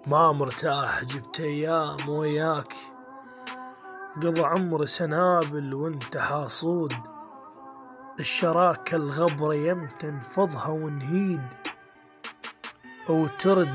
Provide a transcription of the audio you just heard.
ما مرتاح جبت أيام وياك، قضى عمر سنابل وانت حاصود، الشراكة الغبرة يمتى نفضها ونهيد، أو ترد